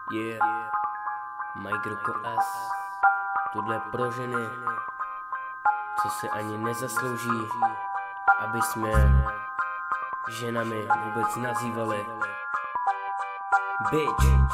Yeah, Majk Roko S. Tohle pro ženy, co se ani nezaslouží, aby jsme ženami vůbec nazývali. Bitch.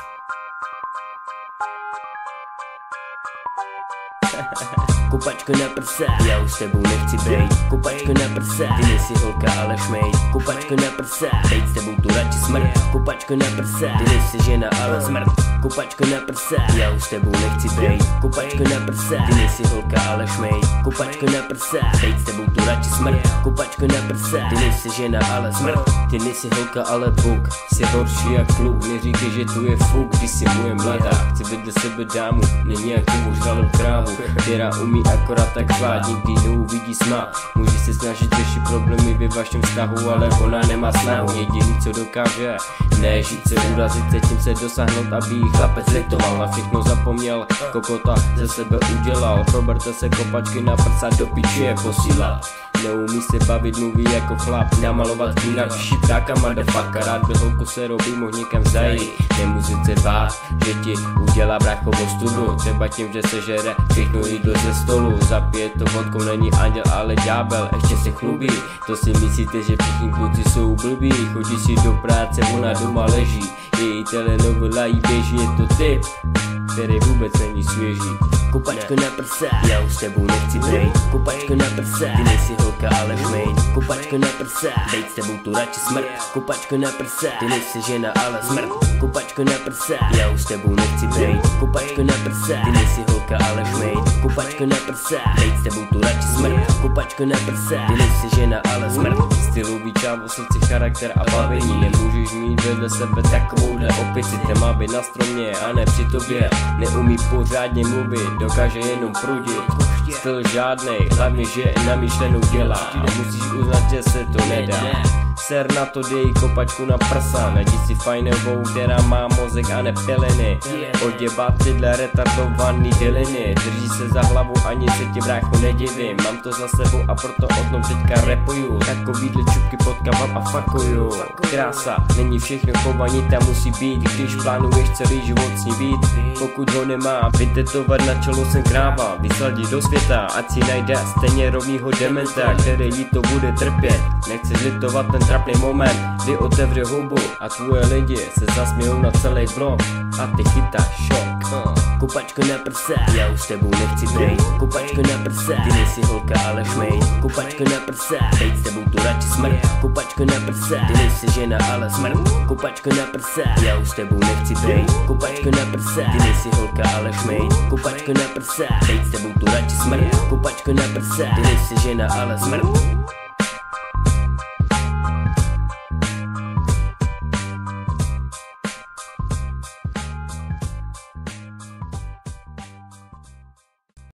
Kopačka na prsa, já už s tebou nechci bejt. Kopačka na prsa, ty nejsi holka, ale šmejt. Kopačka na prsa, bejt s tebou tu radši smrt. Kopačka na prsa, ty nejsi žena, ale smrt. Kopačka na prsa, já už s tebou nechci bejt. Kopačka na prsa, ty nejsi holka, ale šmejt. Kopačka na prsa, bejt s tebou tu radši smrt. Kopačka na prsa, ty nejsi žena, ale smrt. Ty nejsi holka, ale puk, jsi horší jak kluk. Neříkej, že tu je fuk, když jsi moje mladá. Chci vedle sebe dámu, není jak tu žralou krávu, která umí akorát tak zvlád, nikdy neuvidí smát. Může se snažit řešit problémy ve vašem vztahu, ale ona nemá snahu. Jediný co dokáže, nežít se, urazit se, tím se dosáhnout, aby jí chlapec litoval. Na všechno zapomněl, kokota ze sebe udělal. Proberte se, kopačky na prsa do piči je posílal. Neumí se bavit, mluví jako chlap, namalovat jinak šiptáka motherfucker. Rád by holku se robí, mohl někam zajít. Nemusí se bát, že ti udělá bráchovo studu. Třeba tím, že se žere všechno jídlo ze stolu. Zapije to vodkou, není anděl, ale ďábel, ještě se chlubí. To si myslíte, že všichni kluci jsou blbí. Chodí si do práce, ona doma leží. Její telenovela jí běží, je to typ, který vůbec není svěží. Kopačka na prsa, já už s tebou nechci bejt. Kopačka na prsa, ty nejsi holka, ale šmejt. Kopačka na prsa, bejt s tebou tu radši smrt. Kopačka na prsa, ty nejsi žena, ale smrt. Kopačka na prsa, já už s tebou nechci bejt. Kopačka na prsa, ty nejsi holka, ale šmejt. Kopačka na prsa, bejt s tebou tu radši smrt. Kopačka na prsa, ty nejsi žena, ale smrt. Stylový čávo, srdci, charakter a bavení. Nemůžeš mít vedle sebe takovouhle opici. Ten má být na stromě a ne při tobě. Neumí pořádně mluvit, dokáže jenom prudit. Styl žádnej, hlavně že namyšlenou dělá. Musíš uznat, že se to nedá. Ser na to, dej kopačku na prsa. Najdi si fajnovou, která má mozek a ne peleny. Oděbat tyhle retardovaný děliny. Drží se za hlavu, ani se ti brácho nedivím. Mám to za sebou a proto o tom teďka repuju. Takovýhle čupky potkávám a fakuju. Krása, není všechno, chovaní tam musí být. Když plánuješ celý život s ní být, pokud ho nemá, vytetovat na čelo jsem kráva. Vysladit do světa, ať si najde stejně rovnýho dementa, který jí to bude trpět. Nechceš litovat ten trapný moment, kdy otevře hubu a tvoje lidi se zasmějou na celý blok a ty chytáš šok. Kopačka na prsa, já už s tebou nechci bejt. Kopačka na prsa, ty nejsi holka, ale šmejt. Kopačka na prsa, bejt s tebou tu radši smrt. Kopačka na prsa, ty nejsi žena, ale smrt. Kopačka na prsa, já už s tebou nechci bejt. Kopačka na prsa, ty nejsi holka, ale šmejt. Kopačka na prsa, bejt s tebou tu radši smrt. Kopačka na prsa, ty nejsi žena, ale smrt.